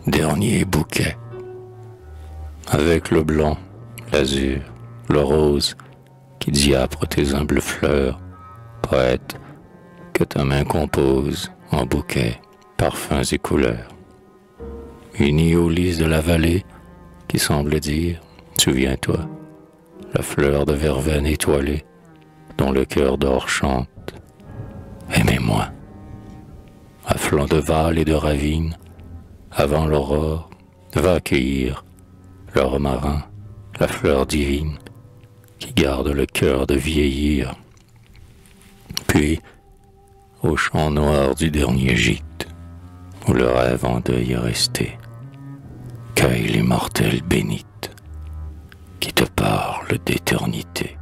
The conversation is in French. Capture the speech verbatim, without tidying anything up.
dernier bouquet. Avec le blanc, l'azur, le rose, qui diapre tes humbles fleurs, poète, que ta main compose en bouquets, parfums et couleurs. Unis aux lys de la vallée, qui semble dire, souviens-toi, la fleur de verveine étoilée, dont le cœur d'or chante, aimez-moi. À flanc de val et de ravine, avant l'aurore, va cueillir le romarin, la fleur divine, qui garde le cœur de vieillir. Puis, au champ noir du dernier gîte, où le rêve en deuil est resté, cueille l'immortelle bénite, qui te parle d'éternité.